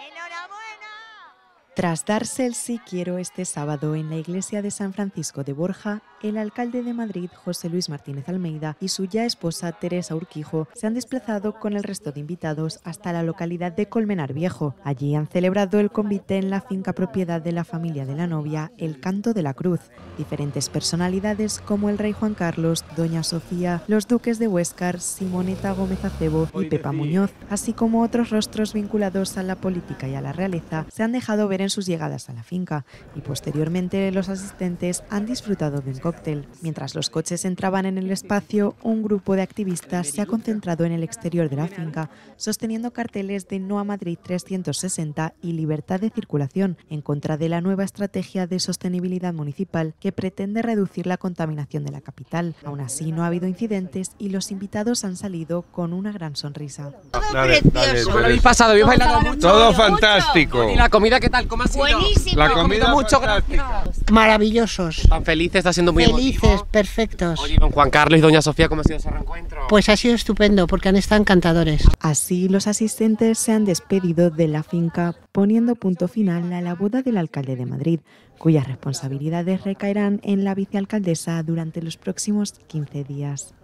Tras darse el sí quiero este sábado en la iglesia de San Francisco de Borja, el alcalde de Madrid, José Luis Martínez Almeida, y su ya esposa, Teresa Urquijo, se han desplazado con el resto de invitados hasta la localidad de Colmenar Viejo. Allí han celebrado el convite en la finca propiedad de la familia de la novia, el Canto de la Cruz. Diferentes personalidades como el rey Juan Carlos, doña Sofía, los duques de Huéscar, Simoneta Gómez Acebo y Pepa Muñoz, así como otros rostros vinculados a la política y a la realeza, se han dejado ver en sus llegadas a la finca, y posteriormente los asistentes han disfrutado de un cóctel. Mientras los coches entraban en el espacio, un grupo de activistas se ha concentrado en el exterior de la finca, sosteniendo carteles de No a Madrid 360 y libertad de circulación, en contra de la nueva estrategia de sostenibilidad municipal que pretende reducir la contaminación de la capital. Aún así, no ha habido incidentes y los invitados han salido con una gran sonrisa. ¿Cómo lo habéis pasado? ¿Habéis bailado mucho? Todo fantástico. ¿Y la comida qué tal? ¿Cómo ha sido? Buenísimo. La comida mucho, fantástica. Maravillosos. Tan felices, está siendo muy Felices, emotivo. perfectos. Oye, don Juan Carlos y doña Sofía, ¿cómo ha sido ese reencuentro? Pues ha sido estupendo porque han estado encantadores. Así, los asistentes se han despedido de la finca, poniendo punto final a la boda del alcalde de Madrid, cuyas responsabilidades recaerán en la vicealcaldesa durante los próximos 15 días.